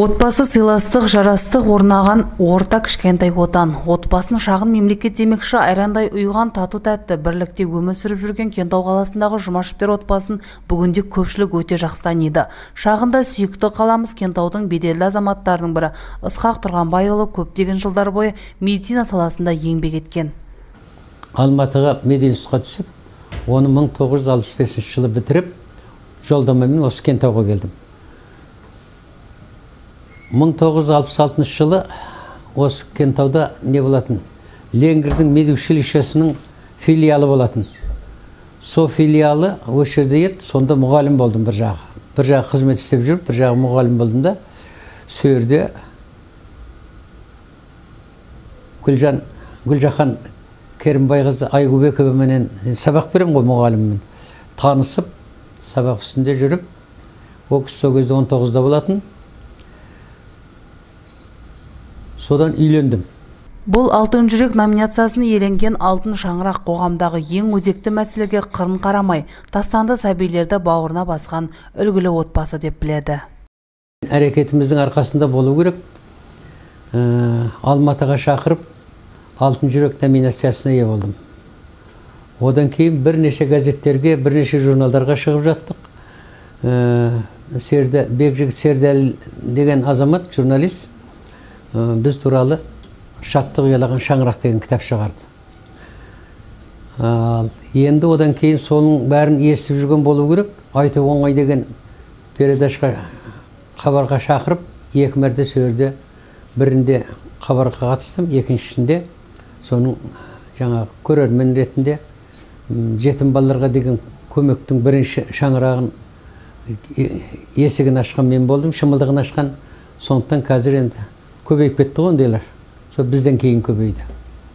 Отбасы сыйластық, жарастық орнаған орта кішкентай отан. Отбасын шағын мемлекет демекші айрандай ұйған тату тәтті бірлікте өмір сүріп жүрген Кентау қаласындағы Жұмашевтер отбасын бүгінде көпшілік өте жақсы таниды. Шағында сүйікті қаламыз Кентаудың беделді азаматтарының бірі Ысқақ Тұрғанбайұлы көптеген жылдар бойы медицина саласында еңбек еткен. Алматыға мединститутқа түсіп, оны 1965 жылы бітіріп, жолдамамен осы Кентауға келдім. 1966 жылы осы Кентауда не болатын? Ленгердің медучилищесінің филиалы болатын. Со филиалы осы жерде еді, сонда мұғалім болдым бір жағы. Бір жағы қызмет істеп жүріп, бір жағы мұғалім болдым да. Сол жерде Гүлжахан Керімбайқызы Айгубековаменен сабақ берем ғой мұғаліммен. Танысып, сабақ үстінде жүріп, ол кісі сол кезде 19-да болатын. Содан үйлендім. Бұл алтын жүрек номинациясын иеленген алтын шаңырақ қоғамдағы ең өзекті мәселеге қырын қарамай, тастанды сәбилерді бауырына басқан үлгілі отбасы деп біледі. Әрекетіміздің арқасында болу керек. Алматыға шақырып, алтын жүрек номинациясына ие болдым. Одан кейін бірнеше газеттерге, бірнеше журналдарға шығып жаттық. Бекжігіт Сердәл деген азамат, журналист, біз туралы шаттық ұялаған шаңырақ деген кітап шығарды. Енді одан кейін соның бәрін естіп жүрген болу керек. Айты оңай деген передашқа хабарға шақырып, екі мәрте сөйерде бірінде хабарға қатыстым, екіншісінде соның жаңағы көрермен ретінде жетім балаларға деген көмектің бірінші шаңырағын есігін ашқан мен болдым, шымылдығын ашқан. Сондықтан қазір енді көбейіп кетті ғой ондайлар. Сол бізден кейін көбейді.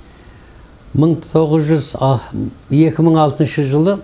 2006 жылы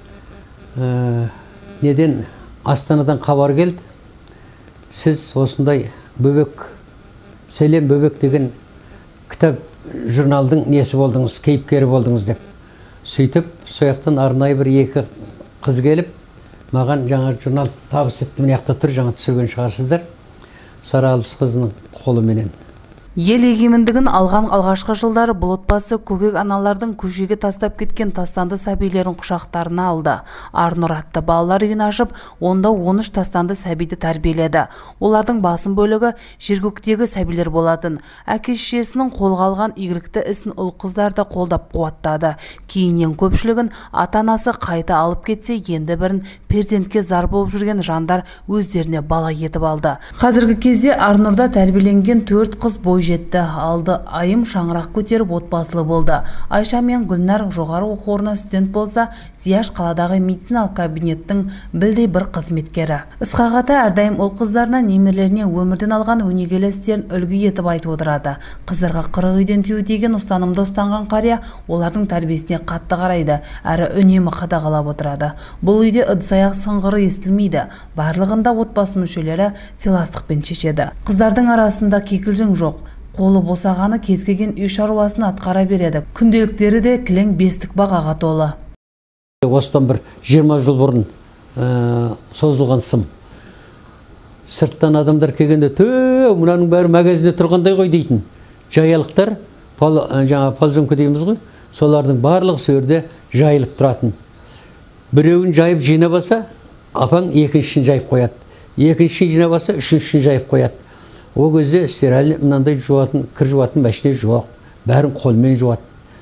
неден Астанадан хабар келді. Сіз осындай бөбек, Сәлем бөбек деген кітап журналдың несі болдыңыз, кейіпкері болдыңыз деп. Сөйтіп, сояқтан арнайы бір екі қыз келіп, маған жаңа журнал табыс етті, міне яқта тұр, жаңа түсірген шығарсыздар. Сара Алпыс қызының қолыменен. Ел егемендігін алған алғашқы жылдары бұл отбасы көкек аналардың көшеге тастап кеткен тастанды сәбилерін құшақтарына алды. Арнұр атты балалар үйін ашып, онда 13 тастанды сәбиді тәрбиеледі. Олардың басым бөлігі жергөктегі сәбилер болатын. Әке-шешесінің қолға алған игілікті ісін ұл қыздарды қолдап қуаттады. Кейіннен көпшілігін ата-анасы қайта алып кетсе, енді бірін перзентке зар болып жүрген жандар өздеріне бала етіп алды. Қазіргі кезде Арнұрда тәрбиеленген 4 қыз бой жетті. Алды айым шаңырақ көтеріп отбасылы болды. Айша мен Гүлнар жоғары оқу орнына студент болса, Зияш қаладағы медициналық кабинеттің білдей бір қызметкері. Ысқақ ата әрдайым ұл қыздарына, немерелеріне өмірден алған өнегелі істерін үлгі етіп айтып отырады. Қыздарға 40 үйден тыю деген ұстанымды ұстанған қария олардың тәрбиесіне қатты қарайды, әрі үнемі қадағалап отырады. Бұл үйде ыдыс-аяқ сыңғыры естілмейді. Барлығында отбасы мүшелері сыйластықпен шешеді. Қыздардың арасында кекілжің жоқ. Қолы босағаны кез келген үй шаруасын атқара береді. Күнделіктері де кілең бестік бағаға толы. Осыдан бір 20 жыл бұрын созылған сым. Сырттан адамдар келгенде, мұнаның бәрі магазинде тұрғандай ғой дейтін. Жаялықтар, жаңа ползонка дейміз ғой, солардың барлығы сөйерде жайылып тұратын. Біреуін жайып жинабаса, апаң екіншісін жайып қояды. Екіншісін жинабаса, үшіншісін жайып қояды. О кезде стиральный мынандай жуатын, кір жуатын мәшіне жоқ. Бәрін қолмен жуады.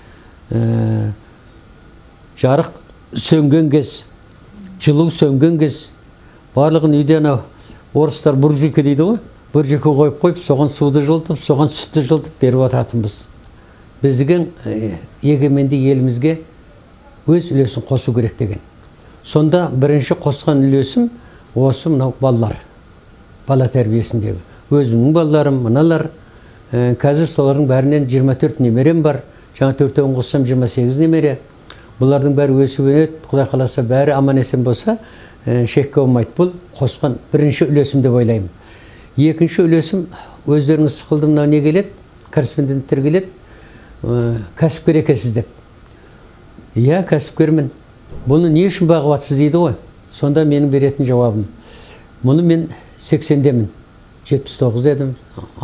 Жарық сөнген кез, жылу сөнген кез. Барлығын үйде орыстар буржуйка дейді ғой. Буржуйка қойып, соған суды жылытып, соған сүтті жылытып беріп отыратынбыз. Біздің егеменді елімізге өз үлесін қосу керек деген. Сонда бірінші қосқан үлесім осы мынау балалар. Бала тәрбиесіндегі. Өзімнің балаларым, мыналар, қазір солардың бәрінен 24 немерем бар. Жаңа 4-тен қоссам 28 немере. Бұлардың бәрі өсіп өнеді, Құдай қаласа бәрі аман есен болса, шекке болмайды. Бұл қосқан бірінші үлесім деп ойлаймын. Екінші үлесім, өздеріңіз сықылды мынау не келеді, корреспонденттер келеді, кәсіпкер екенсіз деп. Иә, кәсіпкермін. Бұны не үшін бағып атсыз дейді ғой. Сонда менің беретін жауабым. Мұны мен 80-демін. 79 дедім,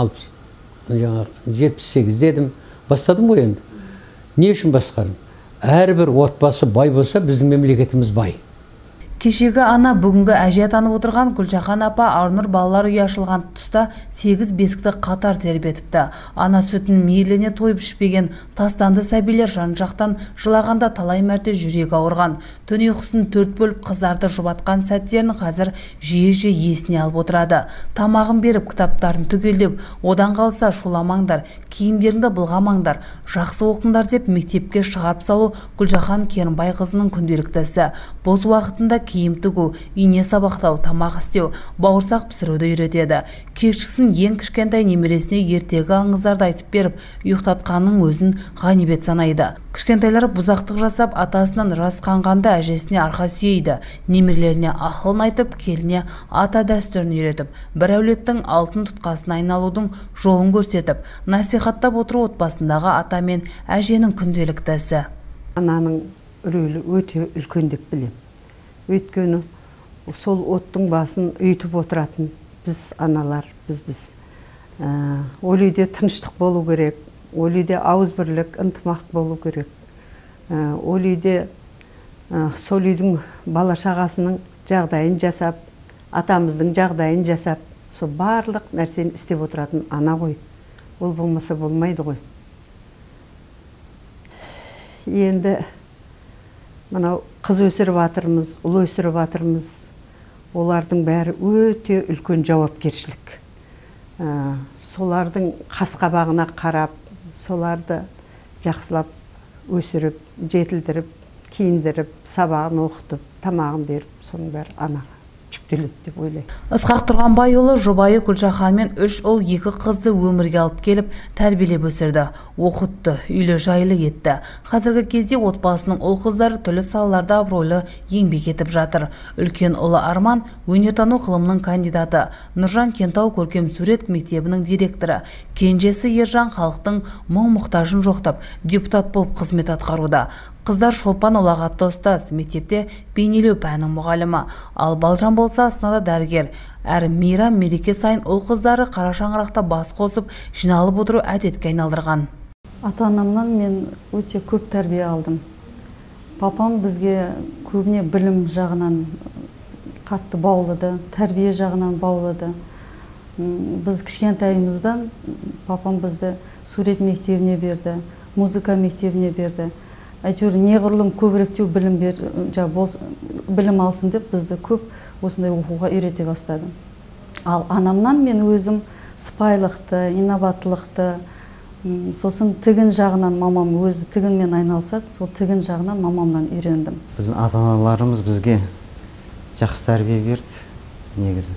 78 дедім. Бастадым ғой енді. Не үшін басқарым? Әрбір отбасы бай болса, біздің мемлекетіміз бай. Кешегі ана бүгінгі әже атанып отырған Гүлжахан апа Арнұр балалар үйі ашылған тұста 8 бесікті қатар тербетіпті. Ана сүтін мейірлене тойып ішпеген тастанды сәбилер жан-жақтан жылағанда талай мәрте жүрегі ауырған. Түн ұйқысын 4 бөліп қыздарды жұбатқан сәттерін қазір жиі-жиі есіне алып отырады. Тамағын беріп, кітаптарын түгелдеп, одан қалса шуламаңдар, киімдеріңді былғамаңдар, жақсы оқыңдар деп мектепке шығарып салу Гүлжахан Керімбай қызының күнделіктісі. Бос уақытында киім тігу, ине сабақтау, тамақ істеу, бауырсақ пісіруді үйретеді. Кешкісін ең кішкентай немересіне ертегі аңыздарды айтып беріп, ұйықтатқанның өзін ғанибет санайды. Кішкентайлар бұзақтық жасап, атасынан жасқанғанда әжесіне арқа сүйейді. Немерелеріне ақылын айтып, келіне ата дәстүрін үйретіп, бір әулеттің алтын тұтқасына айналудың жолын көрсетіп, насихаттап отыру отбасындағы ата мен әженің күнделіктісі. Ананың рөлі өте үлкен деп білем. Өйткені сол оттың басын үйтіп отыратын біз аналар, біз. Ол үйде тыныштық болу керек, ол үйде ауызбірлік, ынтымақ болу керек. Ол үйде сол үйдің бала шағасының жағдайын жасап, атамыздың жағдайын жасап, сол барлық нәрсені істеп отыратын ана ғой. Ол болмаса болмайды ғой. Енді мынау қыз өсіріп атырмыз, ұл өсіріп атырмыз. Олардың бәрі өте үлкен жауапкершілік. Солардың қас-қабағына қарап, соларды жақсылап өсіріп, жетілдіріп, киіндіріп, сабағын оқытып, тамағын беріп, соның бәрі анаға жүктеледі деп ойлаймын. Ысқақ Тұрғанбайұлы жұбайы Гүлжаханмен 3 ұл 2 қызды өмірге алып келіп, тәрбиелеп өсірді, оқытты, үйлі жайлы етті. Қазіргі кезде отбасының ұл қыздары түрлі салаларда абыройлы еңбек етіп жатыр. Үлкен ұлы Арман өнертану ғылымының кандидаты, Нұржан Кентау көркем сурет мектебінің директоры, кенжесі Ержан халықтың мұң-мұқтажын жоқтап, депутат болып қызмет атқаруда. Қыздар Шолпан Олағатты ұстаз, мектепте бейнелеу пәнінің мұғалімі, ал Балжан болса астанада дәрігер. Әр мейрам мереке сайын ұл қыздары қара шаңырақта бас қосып, жиналып отыру әдетке айналдырған. Ата-анамнан мен өте көп тәрбие алдым. Папам бізге көбіне білім жағынан қатты баулады, тәрбие жағынан баулады. Біз кішкентайымыздан папам бізді сурет мектебіне берді, музыка мектебіне берді. Әйтеуір неғұрлым көбіректеу білім алсын деп бізді көп осындай оқуға үйрете бастады. Ал анамнан мен өзім сыпайылықты, инабаттылықты, сосын тігін жағынан мамам өзі тігінмен айналысады, сол тігін жағынан мамамнан үйрендім. Біздің ата-аналарымыз бізге жақсы тәрбие берді, негізі.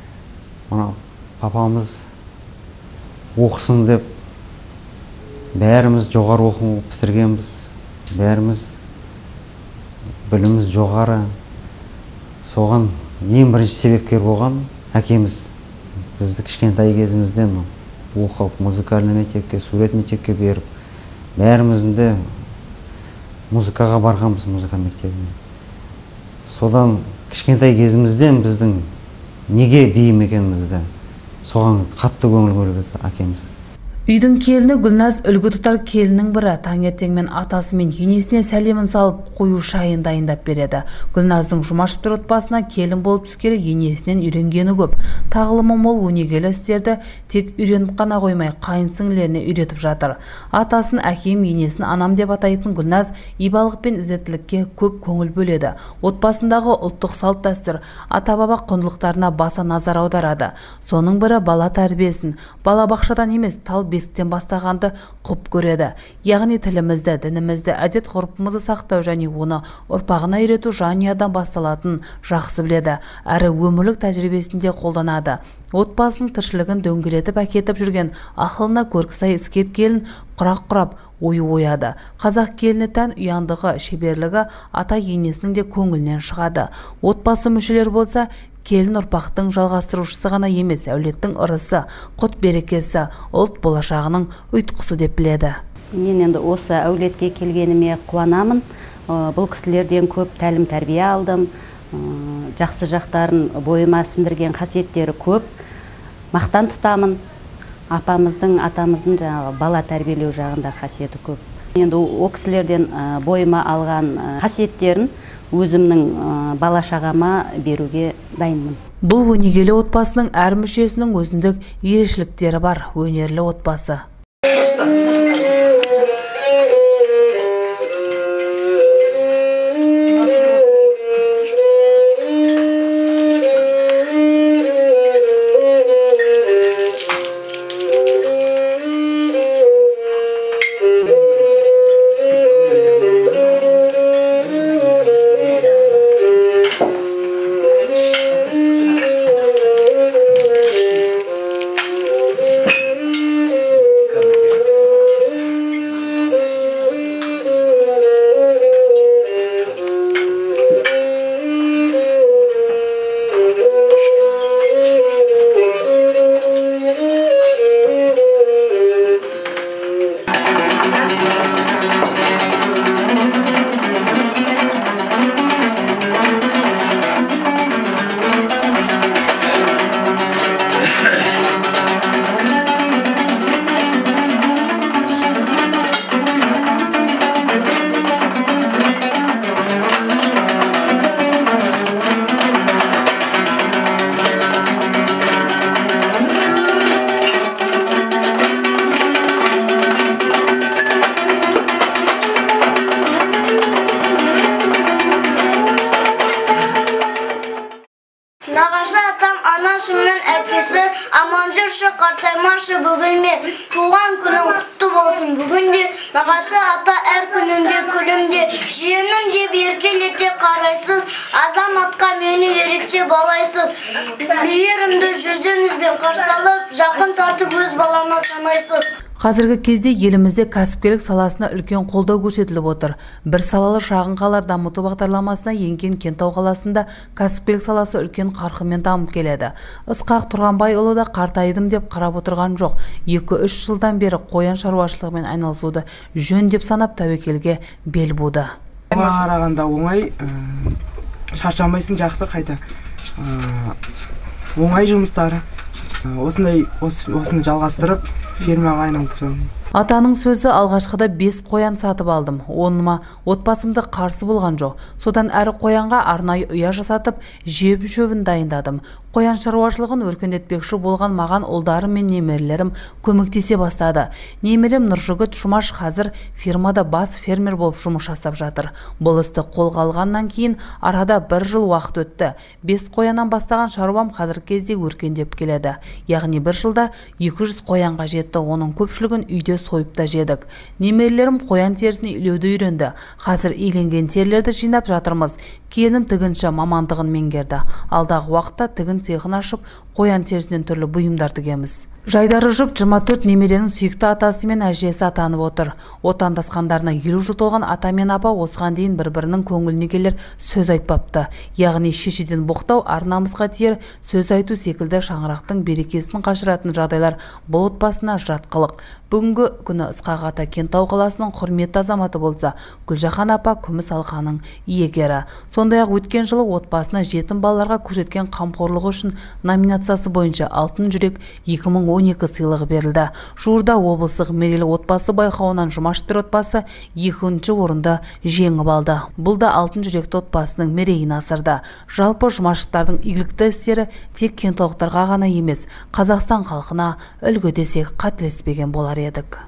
Папамыз оқысын деп бәріміз жоғары оқу бітіргенбіз. Бәріміз біліміз жоғары. Соған ең бірінші себепкер болған әкеміз. Бізді кішкентай кезімізден оқып, музыкальный мектепке, сурет мектепке беріп, бәрімізді музыкаға барғанбыз, музыка мектебіне. Содан кішкентай кезімізден біздің неге бейім екенімізді соған қатты көңіл бөліп әкеміз. Үйдің келіні Гүлназ үлгі тұтар келінің бірі. Таңертеңмен атасы мен енесіне сәлемін салып, қою шайын дайындап береді. Гүлназдың Жұмашевтер отбасына келін болып түскелі енесінен үйренгені көп. Тағылымы мол өнегелі істерді тек үйреніп қана қоймай, қайын сіңлілеріне үйретіп жатыр. Атасын әкем, енесін анам деп атайтын Гүлназ ибалық пен ізеттілікке көп көңіл бөледі. Отбасындағы ұлттық салт дәстүр, ата-баба құндылықтарына баса назар аударады. Соның бірі бала тәрбиесін, бала бақшадан емес, тал бесіктен бастағанды құп көреді. Яғни тілімізді, дінімізді, әдет-ғұрпымызды сақтау және оны ұрпағына үйрету жанұядан басталатын жақсы біледі. Әрі өмірлік тәжірибесінде қолданады. Отбасының тіршілігін дөңгелетіп әкетіп жүрген ақылына көркі-сай іскет келін құрақ құрап ойы ояды. Қазақ келіні тән ұяңдығы, шеберлігі ата енесінің де көңілінен шығады. Отбасы мүшелер болса, келін ұрпақтың жалғастырушысы ғана емес, әулеттің ырысы, құт берекесі, ұлт болашағының ұйтқысы деп біледі. Мен енді осы әулетке келгеніме қуанамын. Бұл кісілерден көп тәлім тәрбие алдым. Жақсы жақтарын бойыма сіңдірген қасиеттері көп. мақтан тұтамын. Апамыздың, атамыздың жаңағы бала тәрбиелеу жағында қасиеті көп. Енді о кісілерден бойыма алған қасиеттерін өзімнің бала шағама беруге дайынмын. Бұл өнегелі отбасының әр мүшесінің өзіндік ерекшеліктері бар. Өнерлі отбасы. Нағашы атам анашымның әкесі, аман жүрші, қартаймашы бүгілме, туған күнің құтты болсын бүгінде. Нағашы ата әр күнінде күлімде, жиенім деп еркелете қарайсыз, азаматқа мені ерекше балайсыз. Мейірімді жүзіңізбен қарсалып, жақын тартып өз балаңа санайсыз. Қазіргі кезде елімізде кәсіпкерлік саласына үлкен қолдау көрсетіліп отыр. Бір салалы шағын қалалар дамыту бағдарламасына енген Кентау қаласында кәсіпкерлік саласы үлкен қарқынмен дамып келеді. Ысқақ Тұрғанбайұлы да қартайдым деп қарап отырған жоқ. 2-3 жылдан бері қоян шаруашылығымен айналысуды жөн деп санап тәуекелге бел буды. Қарағанда оңай, шаршамайсың, жақсы қайта. Оңай жұмыстары. Осыны жалғастырып, фермаға айналдырдым. Атаның сөзі, алғашқыда 5 қоян сатып алдым. Оныма отбасымды қарсы болған жоқ. Содан әрі қоянға арнайы ұя жасатып, жеп шөбін дайындадым. Қоян шаруашылығын өркендетпекші болған маған ұлдарым мен немерелерім көмектесе бастады. Немерем Нұржігіт Жұмаш қазір фирмада бас фермер болып жұмыс жасап жатыр. Бұл істі қолға алғаннан кейін арада 1 жыл уақыт өтті. 5 қояннан бастаған шаруам қазір кезде өркендеп келеді. Яғни 1 жылда 200 қоянға жетті. Оның көпшілігін үйде сойып та жедік. Немерелерім қоян терісіне илеуді үйренді. Қазір иленген терілерді жинап жатырмыз. Келінім тігінші мамандығын меңгерді. Алдағы уақытта тігін цехын ашып, қоян терісінен түрлі бұйымдар тігеміз. Жайдары жұп 24 немеренің сүйікті атасы мен әжесі атанып отыр. Отандасқандарына 50 жыл толған ата мен апа осыған дейін бір-бірінің көңіліне келер сөз айтпапты. Яғни шешеден боқтау, ар-намысқа тиер сөз айту секілді шаңырақтың берекесін қашыратын жағдайлар бұл отбасына жат қылық. Бүгінгі күні Ысқақ ата Кентау қаласының құрметті азаматы болса, Гүлжахан апа күміс алқаның иегері. Сондай-ақ өткен жылы отбасына жетім балаларға көрсеткен қамқорлығы үшін номинациясы бойынша алтын жүрек 2012 сыйлығы берілді. Жуырда облыстық мерейлі отбасы байқауынан Жұмаштар отбасы 2-ші орынды жеңіп алды. Бұл да алтын жүректі отбасының мерейін асырды. Жалпы Жұмаштардың игілікті істері тек кентаулықтарға ғана емес, Қазақстан халқына үлгі десек қателеспеген болар едік.